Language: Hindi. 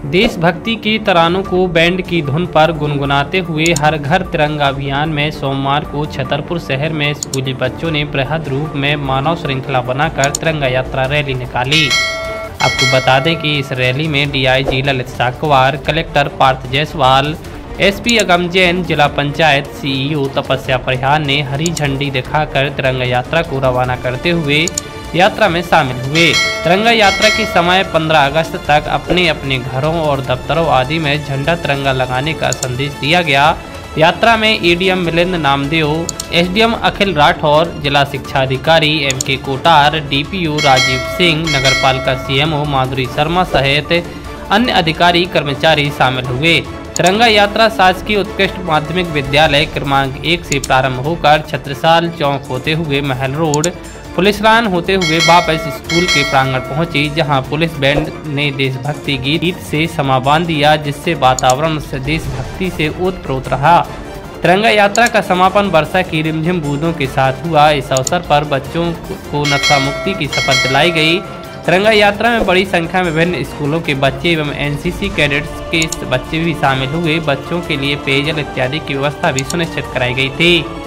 देशभक्ति के तरानों को बैंड की धुन पर गुनगुनाते हुए हर घर तिरंगा अभियान में सोमवार को छतरपुर शहर में स्कूली बच्चों ने बृहद रूप में मानव श्रृंखला बनाकर तिरंगा यात्रा रैली निकाली। आपको बता दें कि इस रैली में DIG Lalit Sakwar, collector Parth Jaiswal, SP Agam Jain, जिला पंचायत सीईओ तपस्या परिहार ने हरी झंडी दिखाकर तिरंगा यात्रा को रवाना करते हुए यात्रा में शामिल हुए। तिरंगा यात्रा के समय 15 अगस्त तक अपने अपने घरों और दफ्तरों आदि में झंडा तिरंगा लगाने का संदेश दिया गया। यात्रा में एडीएम मिलिंद नामदेव, एसडीएम अखिल राठौर, जिला शिक्षा अधिकारी एमके कोटार, डीपीओ राजीव सिंह, नगरपालिका सीएमओ माधुरी शर्मा सहित अन्य अधिकारी कर्मचारी शामिल हुए। तिरंगा यात्रा शासकीय उत्कृष्ट माध्यमिक विद्यालय क्रमांक 1 से प्रारंभ होकर छत्रसाल चौक होते हुए महल रोड, पुलिस लाइन होते हुए वापस स्कूल के प्रांगण पहुंची, जहां पुलिस बैंड ने देशभक्ति गीत से समा बांध दिया, जिससे वातावरण से देशभक्ति से ओतप्रोत रहा। तिरंगा यात्रा का समापन वर्षा की रिमझिम बूंदों के साथ हुआ। इस अवसर पर बच्चों को नशा मुक्ति की शपथ दिलाई गई। तिरंगा यात्रा में बड़ी संख्या में विभिन्न स्कूलों के बच्चे एवं एनसीसी कैडेट्स के बच्चे भी शामिल हुए। बच्चों के लिए पेयजल इत्यादि की व्यवस्था भी सुनिश्चित कराई गई थी।